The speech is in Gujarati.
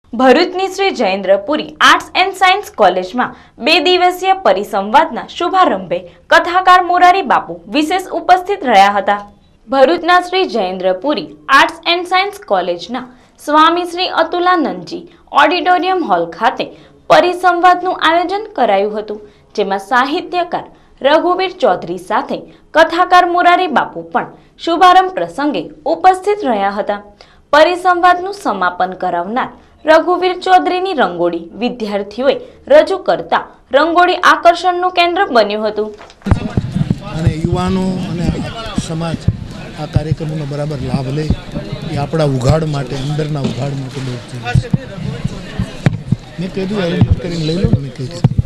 ભરૂચની Shri Jayendrapuri arts and science કોલેજમાં 2 દિવસીય પરિસંવાદના શુભારંભે કથાકાર મોરારી બાપુ વિશેષ ઉપસ્થિત રહ્યા હતા। ભરૂચના Shri Jayendrapuri arts and science કોલેજના સ્વામી શ્રી અતુલાનંદજી ઓડિટોરિયમ હોલ ખાતે પરિસંવાદનું આયોજન કરાયું હતું, જેમાં સાહિત્યકાર રઘુવીર ચૌધરી સાથે કથાકાર મોરારી બાપુ પણ શુભારંભ પ્રસંગે ઉપસ્થિત રહ્યા હતા। પરિસંવાદનું સમાપન કરાવનાર રઘુવીર ચૌધરીની રંગોળી વિદ્યાર્થીઓએ રજૂ કરતા રંગોળી આકર્ષણનું કેન્દ્ર બન્યું હતું અને યુવાનો અને સમાજ આ કાર્યક્રમનો બરાબર લાભ લે એ આપણા ઉઘાડ માટે, અંદરના ઉઘાડ માટે બહુ જરૂરી છે। મેં કીધું એલિમેન્ટ કરીને લઈ લો, મેં કીધું